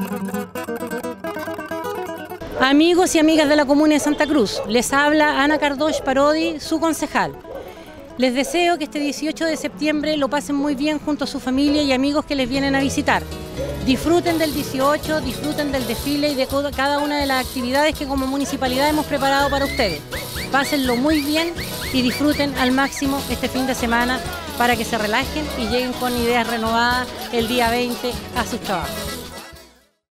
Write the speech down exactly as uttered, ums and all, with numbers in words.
Amigos y amigas de la Comuna de Santa Cruz, les habla Ana Cardosh Parodi, su concejal. Les deseo que este dieciocho de septiembre lo pasen muy bien junto a su familia y amigos que les vienen a visitar. Disfruten del dieciocho, disfruten del desfile y de cada una de las actividades que como municipalidad hemos preparado para ustedes. Pásenlo muy bien y disfruten al máximo este fin de semana para que se relajen y lleguen con ideas renovadas el día veinte a sus trabajos.